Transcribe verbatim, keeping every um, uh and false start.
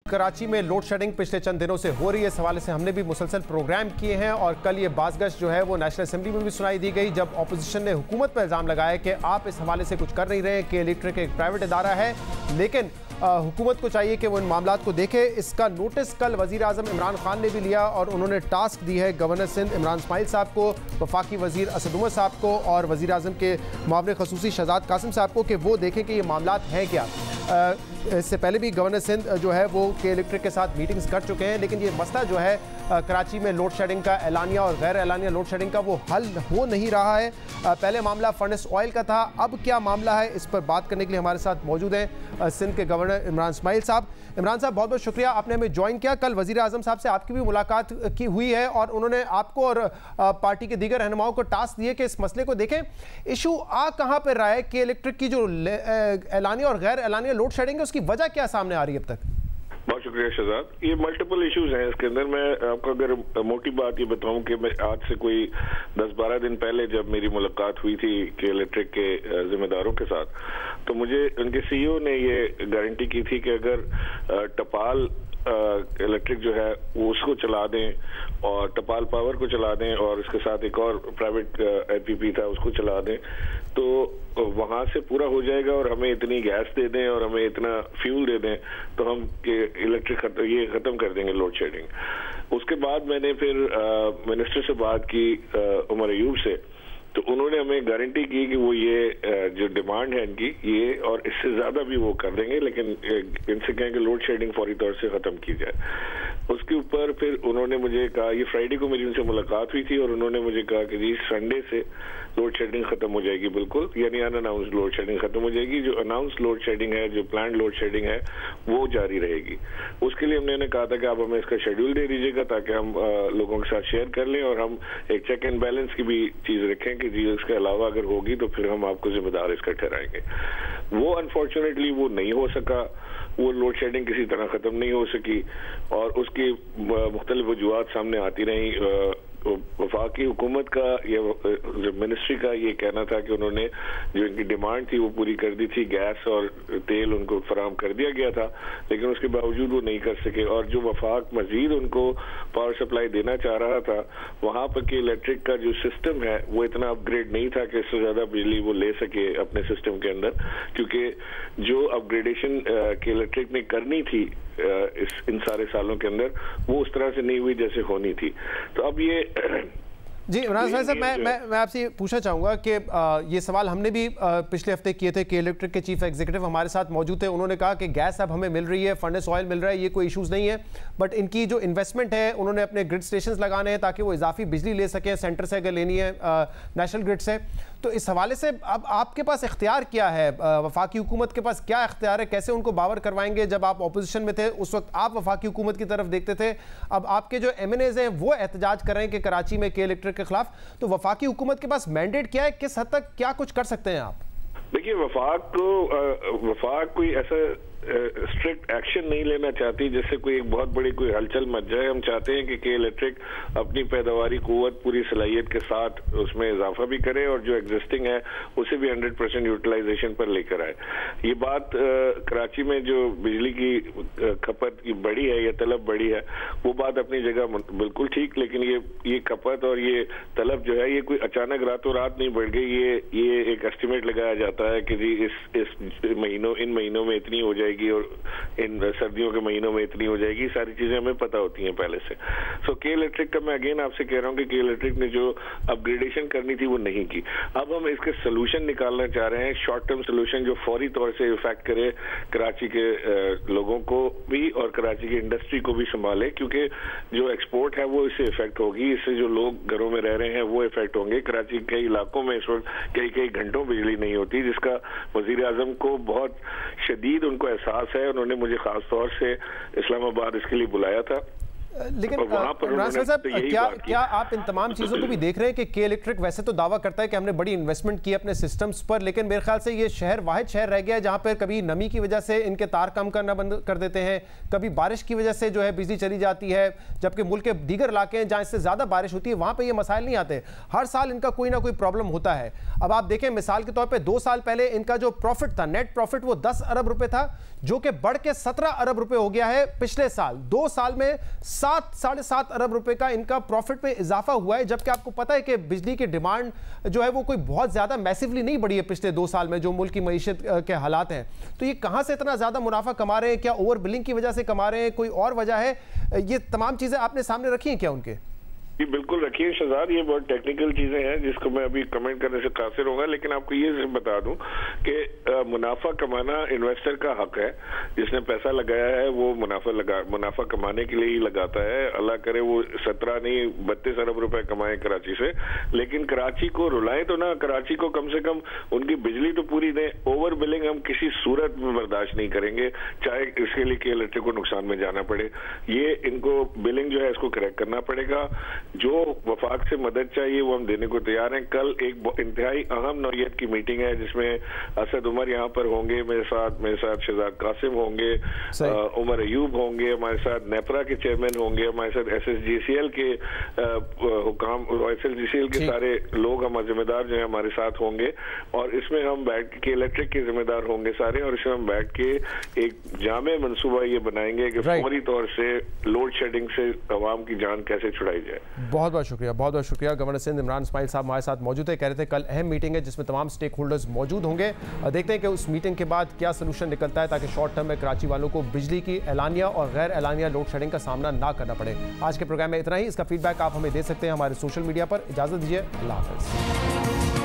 कराची में load shedding पिछले चंद दिनों से हो रही है, इस हवाले से हमने भी मुसलसल प्रोग्राम किए हैं और कल ये बाज़गश्त जो है वो नेशनल असेंबली में भी सुनाई दी गई, जब अपोजिशन ने हुकूमत पर इल्ज़ाम लगाया कि आप इस हवाले से कुछ कर नहीं रहे, कि इलेक्ट्रिक एक प्राइवेट इदारा है, लेकिन हुकूमत को चाहिए कि वो इन मामलात को देखे। इसका नोटिस कल वज़ीर आज़म इमरान खान ने भी लिया और उन्होंने टास्क दी है गवर्नर सिंध इमरान इस्माइल साहब को, वफाकी वज़ीर असद उमर साहब को और वज़ीर आज़म के मुआविन ख़ुसूसी शहजाद कासिम साहब को कि वो देखें कि ये मामलात हैं क्या। इससे पहले भी गवर्नर सिंध जो है वो के इलेक्ट्रिक के साथ मीटिंग्स कर चुके हैं, लेकिन ये मसला जो है कराची में लोड शेडिंग का एलानिया और गैर एलानिया लोड शेडिंग का वो हल हो नहीं रहा है। पहले मामला फर्नेस ऑयल का था, अब क्या मामला है, इस पर बात करने के लिए हमारे साथ मौजूद हैं सिंध के गवर्नर इमरान इस्माइल साहब। इमरान साहब, बहुत बहुत शुक्रिया, आपने हमें ज्वाइन किया। कल वज़ीर आज़म साहब से आपकी भी मुलाकात की हुई है और उन्होंने आपको और पार्टी के दीगर रहनुमाओं को टास्क दिए कि इस मसले को देखें। इशू आ कहाँ पर रहा है कि इलेक्ट्रिक की जो एलानिया और गैर एलानिया लोड शेडिंग है उसकी वजह क्या सामने आ रही है अब तक? बहुत शुक्रिया शहजाद। ये मल्टीपल इश्यूज हैं इसके अंदर। मैं आपको अगर मोटी बात ये बताऊं कि मैं आज से कोई दस बारह दिन पहले जब मेरी मुलाकात हुई थी कि इलेक्ट्रिक के जिम्मेदारों के साथ, तो मुझे उनके सीईओ ने ये गारंटी की थी कि अगर टपाल इलेक्ट्रिक जो है वो उसको चला दें और टपाल पावर को चला दें और उसके साथ एक और प्राइवेट एपीपी था उसको चला दें, तो वहां से पूरा हो जाएगा और हमें इतनी गैस दे दें और हमें इतना फ्यूल दे दें तो हम इलेक्ट्रिक खत, ये खत्म कर देंगे लोड शेडिंग। उसके बाद मैंने फिर मिनिस्टर से बात की उमर अयूब से, तो उन्होंने हमें गारंटी की कि वो ये जो डिमांड है इनकी ये और इससे ज्यादा भी वो कर देंगे, लेकिन इनसे कहें कि लोड शेडिंग फौरी तौर से खत्म की जाए। उसके ऊपर फिर उन्होंने मुझे कहा, ये फ्राइडे को मेरी उनसे मुलाकात हुई थी और उन्होंने मुझे कहा कि जी संडे से लोड शेडिंग खत्म हो जाएगी, बिल्कुल, यानी अनअनाउंस्ड लोड शेडिंग खत्म हो जाएगी। जो अनाउंस लोड शेडिंग है, जो प्लान लोड शेडिंग है, वो जारी रहेगी। उसके लिए हमने कहा था कि आप हमें इसका शेड्यूल दे दीजिएगा ताकि हम आ, लोगों के साथ शेयर कर लें और हम एक चेक एंड बैलेंस की भी चीज रखें कि जी इसके अलावा अगर होगी तो फिर हम आपको जिम्मेदार इसका ठहराएंगे। वो अनफॉर्चुनेटली वो नहीं हो सका, वो लोड शेडिंग किसी तरह खत्म नहीं हो सकी और उसकी मुख्तलिफ वजूहात सामने आती रही। वफाकी हुकूमत का या मिनिस्ट्री का ये कहना था कि उन्होंने जो इनकी डिमांड थी वो पूरी कर दी थी, गैस और तेल उनको फराहम कर दिया गया था, लेकिन उसके बावजूद वो नहीं कर सके और जो वफाक मजीद उनको पावर सप्लाई देना चाह रहा था, वहां पर कि इलेक्ट्रिक का जो सिस्टम है वो इतना अपग्रेड नहीं था कि इससे ज्यादा बिजली वो ले सके अपने सिस्टम के अंदर, क्योंकि जो अपग्रेडेशन के इलेक्ट्रिक ने करनी थी इस इन सारे सालों के अंदर वो उस तरह से नहीं हुई जैसे होनी थी। तो अब ये जी इमरान साहब, मैं मैं मैं आपसे पूछना चाहूँगा कि आ, ये सवाल हमने भी आ, पिछले हफ्ते किए थे कि इलेक्ट्रिक के चीफ एग्जीक्यूटिव हमारे साथ मौजूद थे, उन्होंने कहा कि गैस अब हमें मिल रही है, फर्नेस ऑयल मिल रहा है, ये कोई इश्यूज़ नहीं है, बट इनकी जो इन्वेस्टमेंट है उन्होंने अपने ग्रिड स्टेशन लगाने हैं ताकि वो इजाफी बिजली ले सकें सेंटर से अगर लेनी है नेशनल ग्रिड से। तो इस हवाले से अब आपके पास इख्तियार क्या है, वफाकी हुकूमत के पास क्या इख्तियार है, कैसे उनको बावर करवाएंगे? जब आप अपोजिशन में थे उस वक्त आप वफाकी हुकूमत की तरफ देखते थे, अब आपके जो एम एन एज हैं वो एहतजाज कर रहे हैं कि कराची में के इलेक्ट्रिक के खिलाफ, तो वफाकी हुकूमत के पास मैंडेट क्या है, किस हद तक क्या कुछ कर सकते हैं आप? देखिए, वफाक को वफाक कोई ऐसा स्ट्रिक्ट एक्शन नहीं लेना चाहती जिससे कोई एक बहुत बड़ी कोई हलचल मच जाए। हम चाहते हैं कि के इलेक्ट्रिक अपनी पैदावारी कुव्वत पूरी सलाहियत के साथ उसमें इजाफा भी करे और जो एग्जिस्टिंग है उसे भी हंड्रेड परसेंट यूटिलाइजेशन पर लेकर आए। ये बात आ, कराची में जो बिजली की खपत की बढ़ी है या तलब बढ़ी है वो बात अपनी जगह बिल्कुल ठीक, लेकिन ये ये खपत और ये तलब जो है ये कोई अचानक रातों रात नहीं बढ़ गई। ये ये एक एस्टिमेट लगाया जाता है कि जी इस इस महीनों इन महीनों में इतनी हो जाएगी और इन सर्दियों के महीनों में इतनी हो जाएगी, सारी चीजें हमें पता होती हैं पहले से। सो के इलेक्ट्रिक का मैं अगेन आपसे कह रहा हूं कि के इलेक्ट्रिक ने जो अपग्रेडेशन करनी थी वो नहीं की। अब हम इसके सोल्यूशन निकालना चाह रहे हैं, शॉर्ट टर्म सोल्यूशन जो फौरी तौर से इफेक्ट करे कराची के लोगों को भी और कराची की इंडस्ट्री को भी संभाले, क्योंकि जो एक्सपोर्ट है वो इससे इफेक्ट होगी, इससे जो लोग घरों में रह रहे हैं वो इफेक्ट होंगे। कराची के कई इलाकों में इस वक्त कई कई घंटों बिजली नहीं होती, जिसका वजीर आजम को बहुत शदीद उनको एहसास है। उन्होंने मुझे खास तौर से इस्लामाबाद इसके लिए बुलाया था लेकिन इमरान साहब क्या क्या आप इन तमाम चीज़ों को भी देख रहे हैं कि के इलेक्ट्रिक वैसे तो दावा करता है कि हमने बड़ी इन्वेस्टमेंट की अपने सिस्टम्स पर, लेकिन मेरे ख्याल से ये शहर वाहिद शहर रह गया है जहां पर कभी नमी की वजह से इनके तार कम करना बंद कर देते हैं, कभी बारिश की वजह से जो है बिजली चली जाती है, जबकि मुल्क के दीगर इलाके हैं जहां इससे ज़्यादा बारिश होती है वहां पर ये मसाइल नहीं आते। हर साल इनका कोई ना कोई प्रॉब्लम होता है। अब आप देखें मिसाल के तौर पर दो साल पहले इनका जो प्रॉफिट था, नेट प्रॉफिट, वो दस अरब रुपए था, जो कि बढ़ के सत्रह अरब रुपए हो गया है पिछले साल। दो साल में सात साढ़े सात अरब रुपए का इनका प्रॉफिट में इजाफा हुआ है, जबकि आपको पता है कि बिजली की डिमांड जो है वो कोई बहुत ज्यादा मैसिवली नहीं बढ़ी है पिछले दो साल में, जो मुल्क की मईशत के हालात हैं। तो ये कहां से इतना ज्यादा मुनाफा कमा रहे हैं? क्या ओवर बिलिंग की वजह से कमा रहे हैं, कोई और वजह है? ये तमाम चीजें आपने सामने रखी हैं क्या उनके? जी बिल्कुल रखिए शहजाद, ये बहुत टेक्निकल चीजें हैं जिसको मैं अभी कमेंट करने से कासिर होगा, लेकिन आपको ये बता दूं कि मुनाफा कमाना इन्वेस्टर का हक है। जिसने पैसा लगाया है वो मुनाफा लगा मुनाफा कमाने के लिए ही लगाता है। अल्लाह करे वो सत्रह नहीं बत्तीस अरब रुपए कमाए कराची से, लेकिन कराची को रुलाएं तो ना, कराची को कम से कम उनकी बिजली तो पूरी दें। ओवर बिलिंग हम किसी सूरत में बर्दाश्त नहीं करेंगे, चाहे इसके लिए कि इलेक्ट्रिक को नुकसान में जाना पड़े। ये इनको बिलिंग जो है इसको करेक्ट करना पड़ेगा। जो वफाक से मदद चाहिए वो हम देने को तैयार हैं। कल एक इंतहाई अहम नौयत की मीटिंग है जिसमें असद उमर यहाँ पर होंगे, मेरे साथ मेरे साथ शहजाद कासिम होंगे, उमर अयूब होंगे, हमारे साथ नेपरा के चेयरमैन होंगे, हमारे साथ S S G C L के हुकाम, S S G C L के सारे लोग हमारे जिम्मेदार जो है हमारे साथ होंगे, और इसमें हम बैठ के इलेक्ट्रिक के जिम्मेदार होंगे सारे, और इसमें हम बैठ के एक जामे मनसूबा ये बनाएंगे कि फौरी तौर से लोड शेडिंग से अवाम की जान कैसे छुड़ाई जाए। बहुत बहुत शुक्रिया, बहुत बहुत शुक्रिया। गवर्नर सिंध इमरान इस्माइल साहब हमारे साथ मौजूद है। कह रहे थे कल अहम मीटिंग है जिसमें तमाम स्टेक होल्डर्स मौजूद होंगे। देखते हैं कि उस मीटिंग के बाद क्या सोल्यूशन निकलता है ताकि शॉर्ट टर्म में कराची वालों को बिजली की एलानिया और गैर एलानिया लोड शेडिंग का सामना ना करना पड़े। आज के प्रोग्राम में इतना ही। इसका फीडबैक आप हमें दे सकते हैं हमारे सोशल मीडिया पर। इजाजत दीजिए, अल्लाह हाफ़िज़।